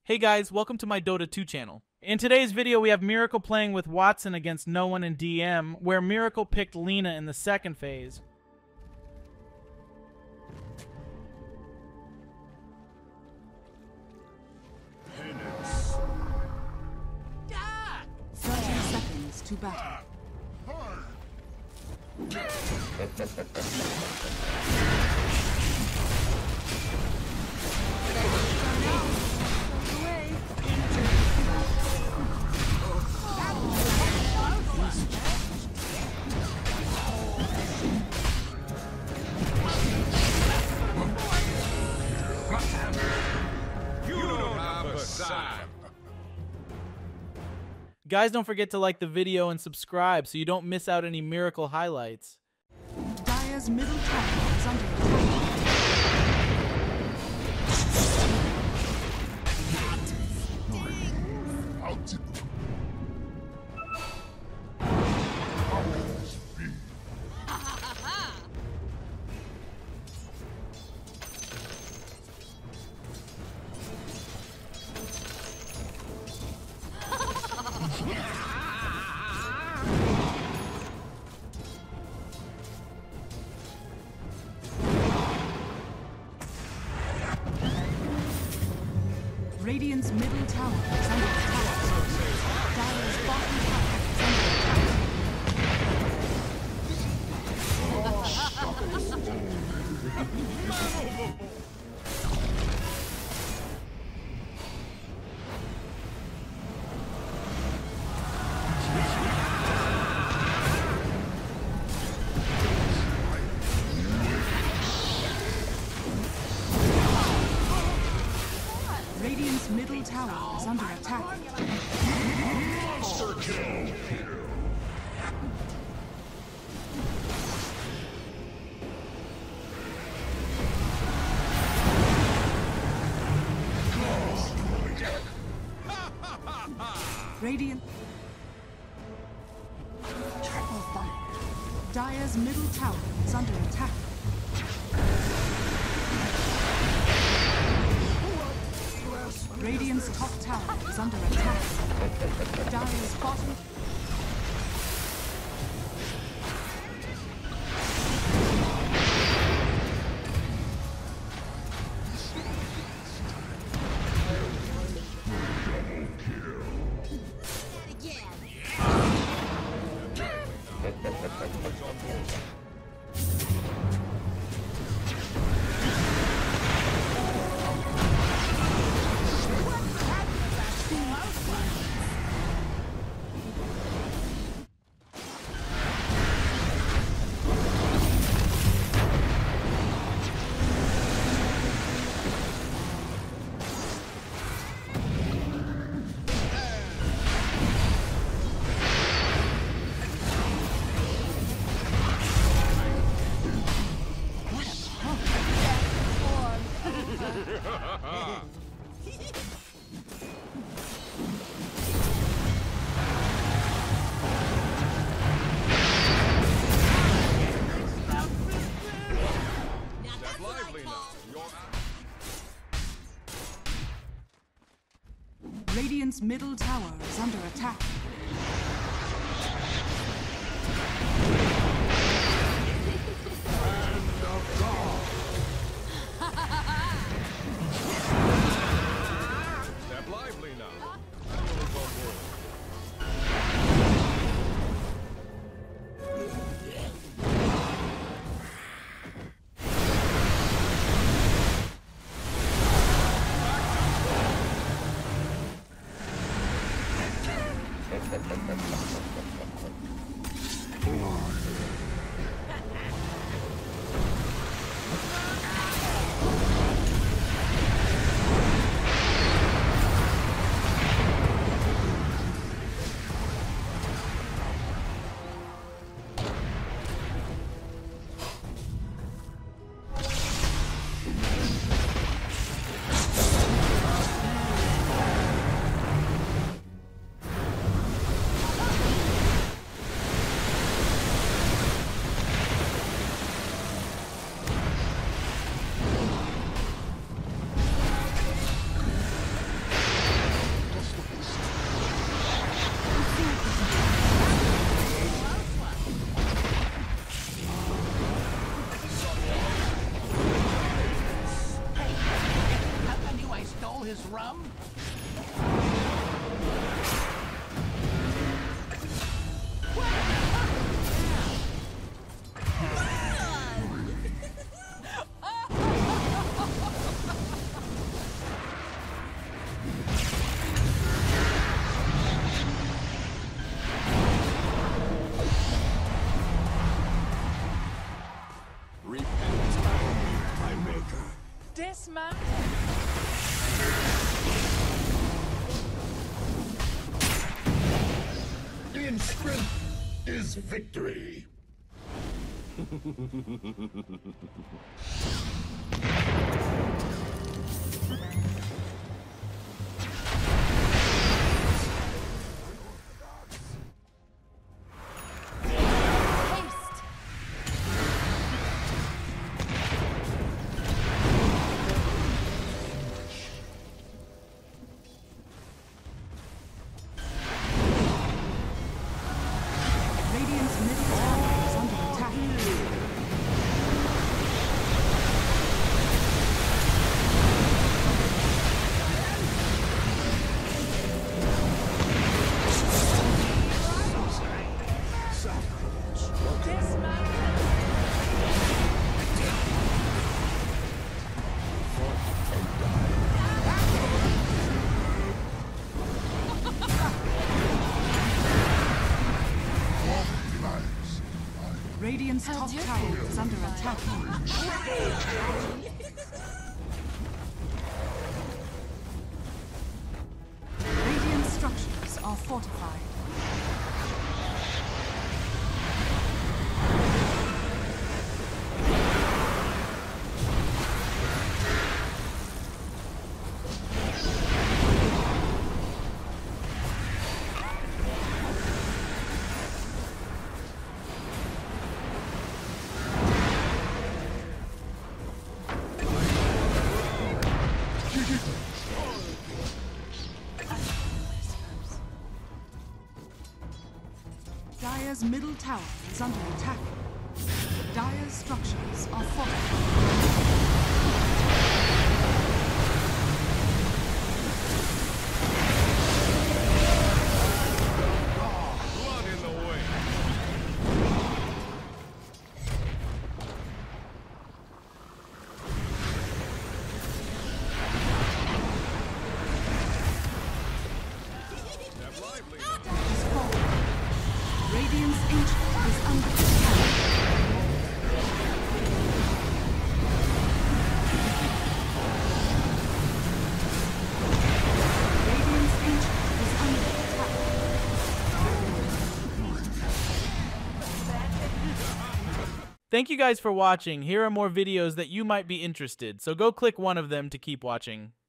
Hey guys, welcome to my Dota 2 channel. In today's video we have Miracle playing with Watson against Noone and DM, where Miracle picked Lina in the second phase. Penance. 30 seconds to battle. Guys, don't forget to like the video and subscribe so you don't miss out any Miracle highlights. Dire's middle tower is under attack. Radiant's middle tower is under attack. Dire's bottom tower is under attack. Radiant's middle tower is under attack. Monster kill. Radiant. Triple fire. Dire's middle tower is under attack. Radiant's top tower is under attack. Dire's bottom. Radiant's middle tower is under attack. Step lively now. rum? Repent, my maker. Dismount. In strength is victory. Haste. Radiant's middle tower is under attack. Radiant's top tower is under attack. Radiant structures are fortified. Dire's middle tower is under attack. Dire's structures are fortified. Blood in the way. Step lively. Is falling. Radiant's ancient is under attack. Radiant's ancient is under attack. Thank you guys for watching. Here are more videos that you might be interested, so go click one of them to keep watching.